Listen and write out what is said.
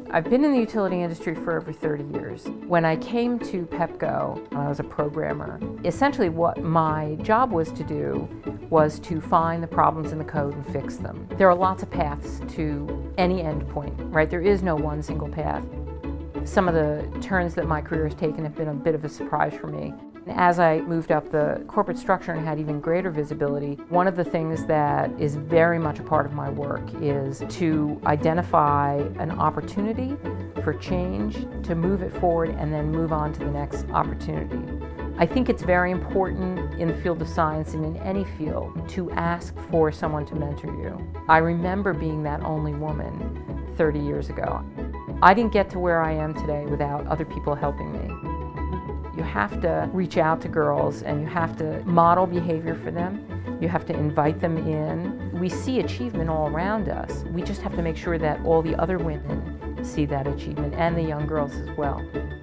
I've been in the utility industry for over 30 years. When I came to Pepco, I was a programmer. Essentially what my job was to do was to find the problems in the code and fix them. There are lots of paths to any endpoint, right? There is no one single path. Some of the turns that my career has taken have been a bit of a surprise for me. As I moved up the corporate structure and had even greater visibility, one of the things that is very much a part of my work is to identify an opportunity for change, to move it forward, and then move on to the next opportunity. I think it's very important in the field of science and in any field to ask for someone to mentor you. I remember being that only woman 30 years ago. I didn't get to where I am today without other people helping me. You have to reach out to girls and you have to model behavior for them. You have to invite them in. We see achievement all around us. We just have to make sure that all the other women see that achievement and the young girls as well.